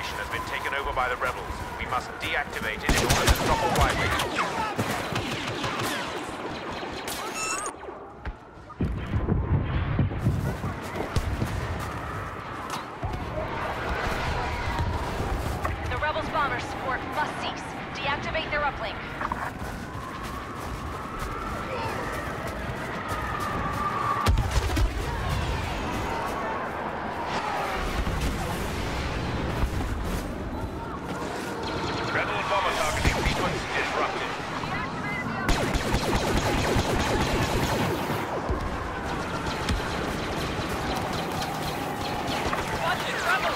station has been taken over by the rebels. We must deactivate it in order to stop a widening. Bomber support must cease. Deactivate their uplink. Rebel bomber targeting sequence disrupted. Watch it, rebels!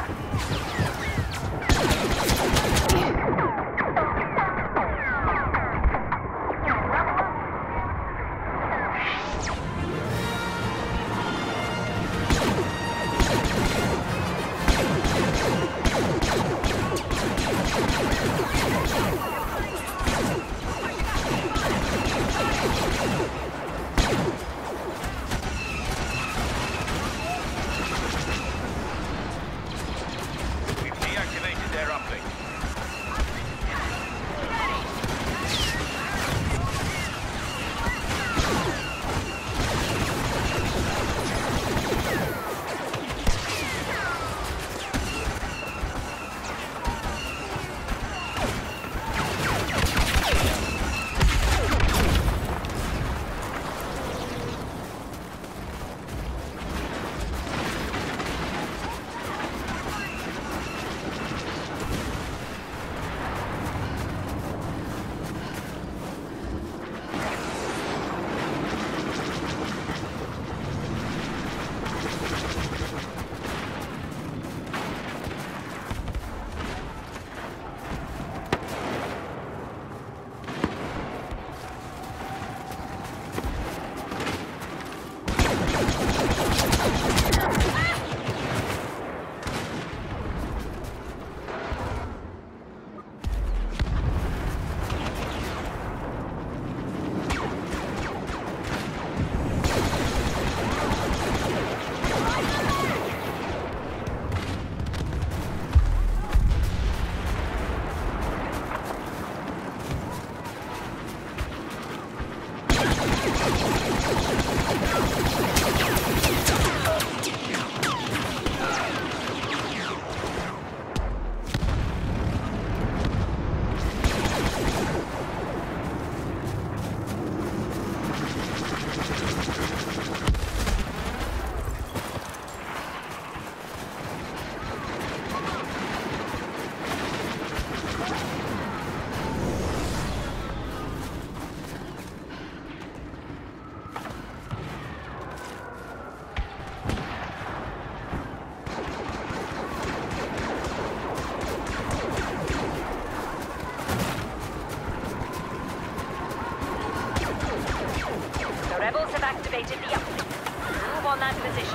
Activated the uplink. Move on that position.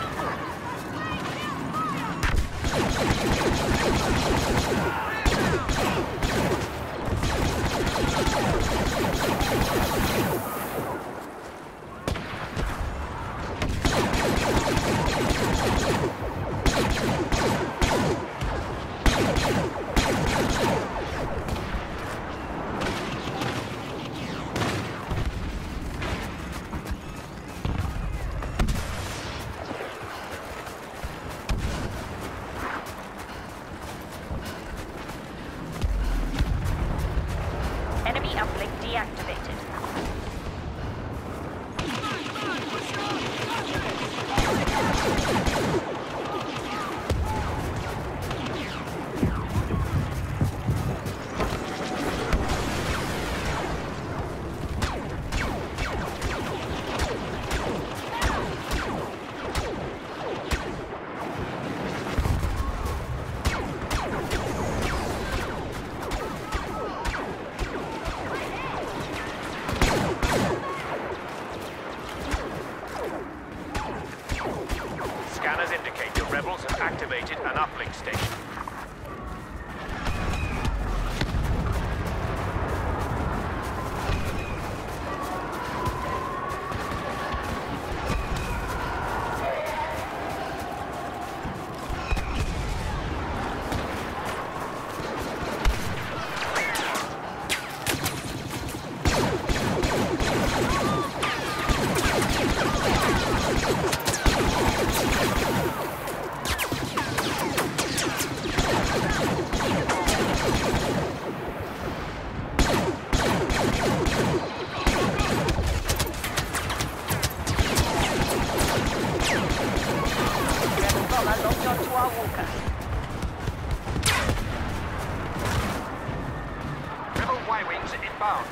Y-wings inbound.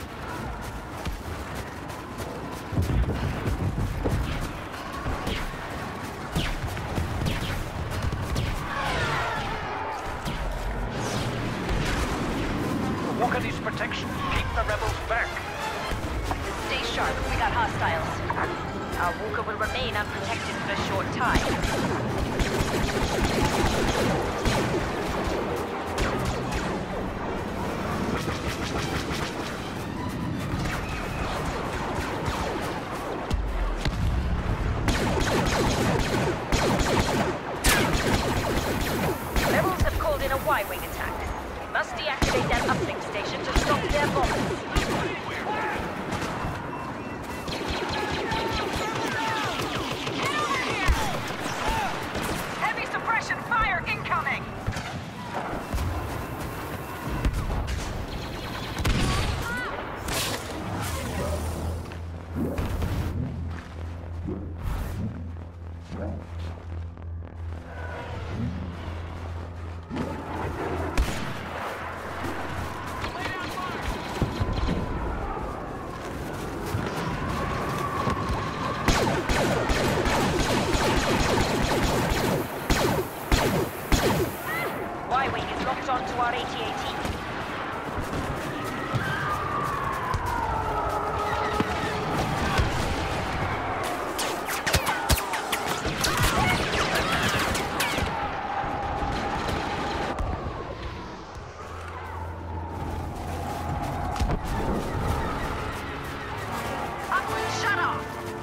Walker needs protection. Keep the rebels back. Stay sharp. We got hostiles. Our Walker will remain unprotected for a short time. Rebels have called in a Y-wing attack. We must deactivate that uplink station to stop their bombers. Heavy suppression fire incoming! Y-wing is locked onto our AT-AT. Uplink shut off!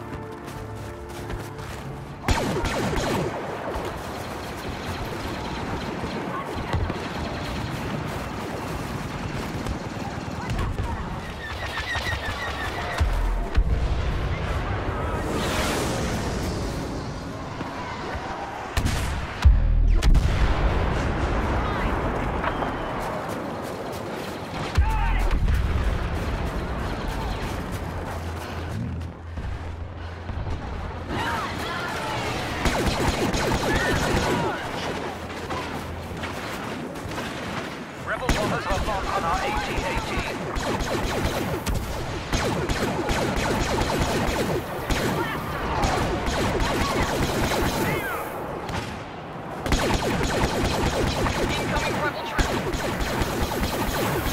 Rebel bombers are locked on our AT-AT. Incoming rebel troops!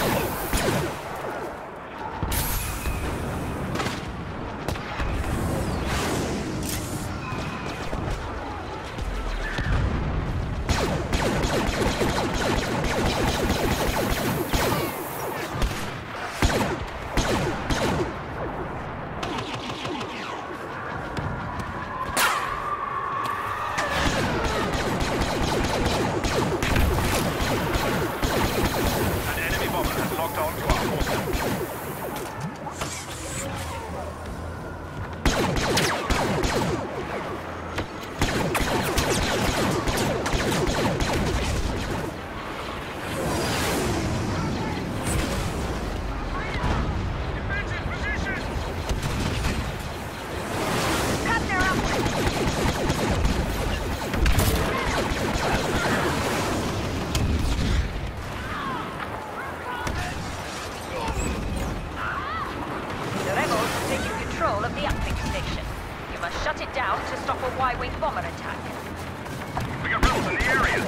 An enemy bomber has locked on to our forces. Defensive position! Cut their uplink! The rebels have taken control of the uplink station. You must shut it down to stop a Y-wing bomber attack. We got rebels in the area!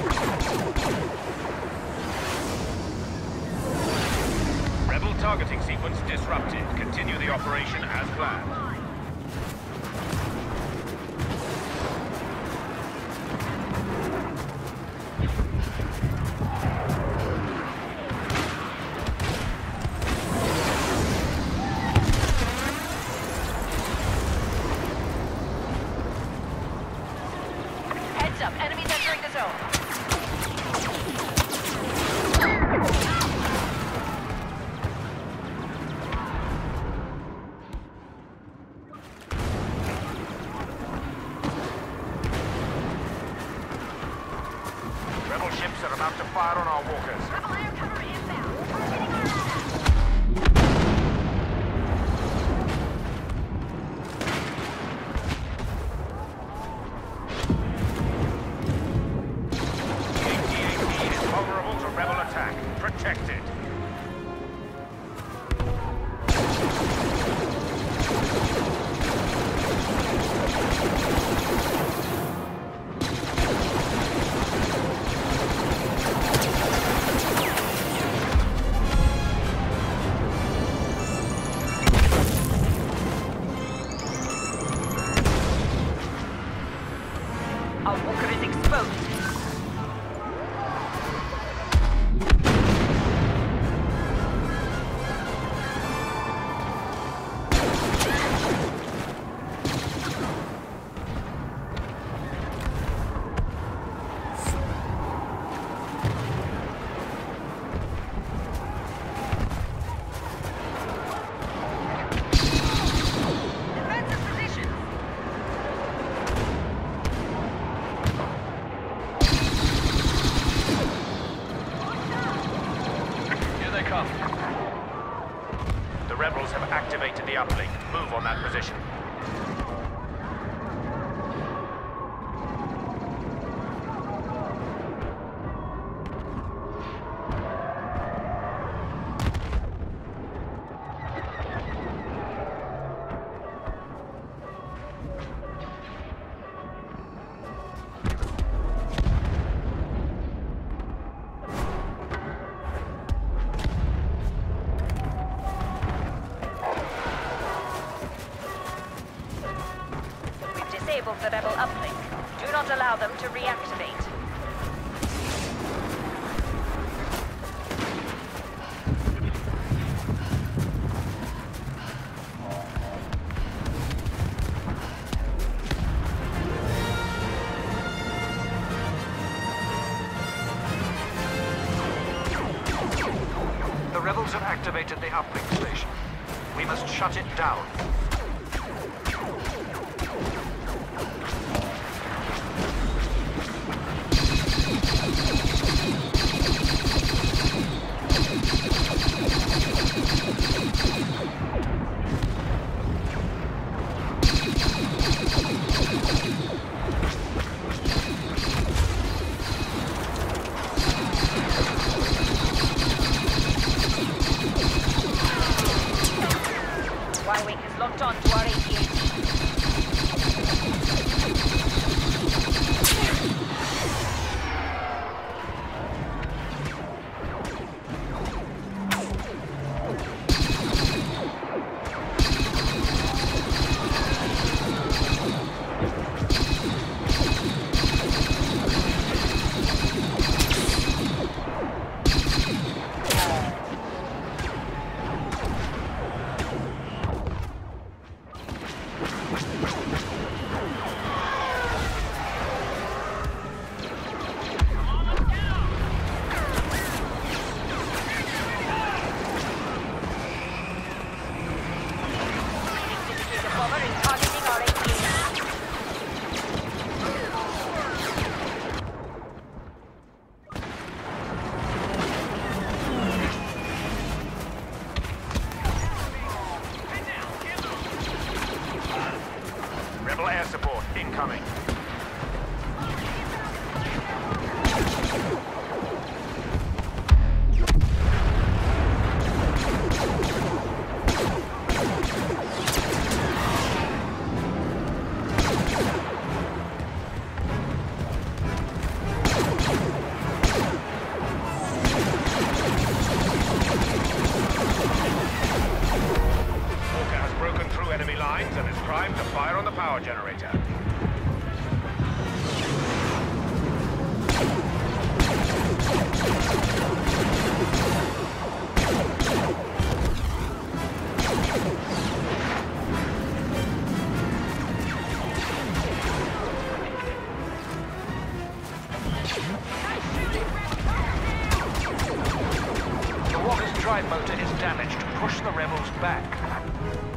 Rebel targeting sequence disrupted. Continue the operation as planned. Heads up, enemies entering the zone. The rebels have activated the uplink. Move on that position. Disable the rebel uplink. Do not allow them to reactivate. The rebels have activated the uplink station. We must shut it down. Y-Wing is locked on to our AT-AT. Bomber is targeting our AT-AT. Rebel air support incoming. Walker has broken through enemy lines and is primed to fire on the power generator. The Walker's drive motor is damaged. Push the rebels back.